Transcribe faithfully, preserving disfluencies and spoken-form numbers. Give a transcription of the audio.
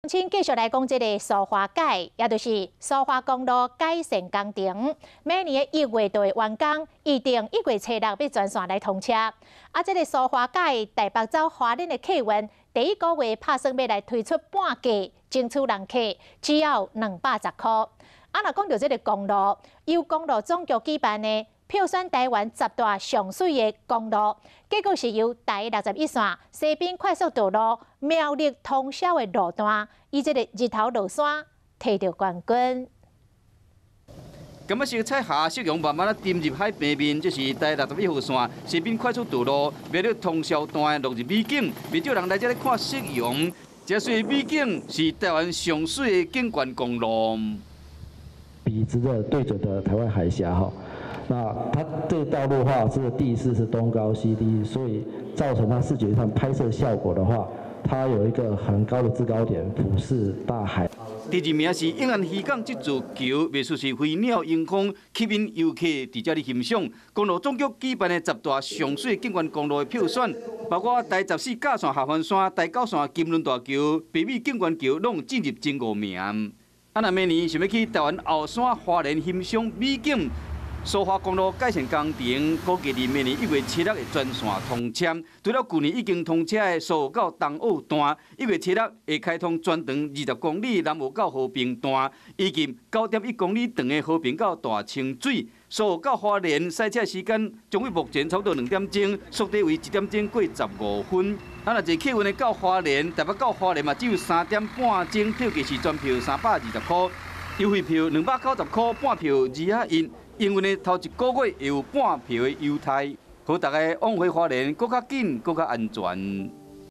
请继续来讲这个苏花改，也就是苏花公路改善工程。每年的一月就会完工，预定一月初六要全线来通车。啊，这个苏花改台北走花莲的客运，第一个月拍算要来推出半价，争取人客只要两百十块。啊，若讲到这个公路，由公路总局举办的票选台湾十大上水的公路，结果是由第六十一线西滨快速道路苗栗通宵的路段，以这个日头落山摕到冠军。 今仔日彩霞夕阳慢慢啊沉入海平面，这是第六十一号线西滨快速道路苗栗通宵段落日美景，不少人来这里看夕阳。这水美景是台湾上水的景观公路， 笔直的对准的台湾海峡哈。 那它这个道路的话，这个地势是东高西低，所以造成它视觉上拍摄效果的话，它有一个很高的制高点，俯视大海。 第二名是永安渔港这座桥，艺术是飞鸟迎风，吸引游客伫这里欣赏。公路总局举办的十大上水景观公路的票选，包括第十四架线下环线、第九线金轮大桥、北美景观桥，拢进入前五名。啊，那明年想要去台湾后山花莲欣赏美景。 苏花公路改善工程估计伫明年一月七日会全线通车。除了去年已经通车的苏澳到东澳段，一月七日会开通全长二十公里南澳到和平段，以及九点一公里长的和平到大清水。苏澳到花莲赛车时间将会目前差不多两点钟，缩短为一点钟过十五分。啊，若坐客运的到花莲，台北到花莲嘛只有三点半钟，票价是全票三百二十块，优惠票两百九十块，半票二啊印。 因为呢，头一个月会有半票的优待，互大家往回花莲更较紧、更较安全。